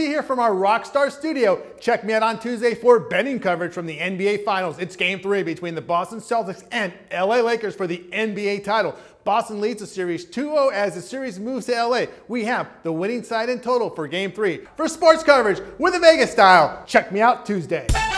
T here from our Rockstar Studio. Check me out on Tuesday for betting coverage from the NBA Finals. It's Game 3 between the Boston Celtics and LA Lakers for the NBA title. Boston leads the series 2-0 as the series moves to LA. We have the winning side in total for Game 3. For sports coverage with a Vegas style, check me out Tuesday.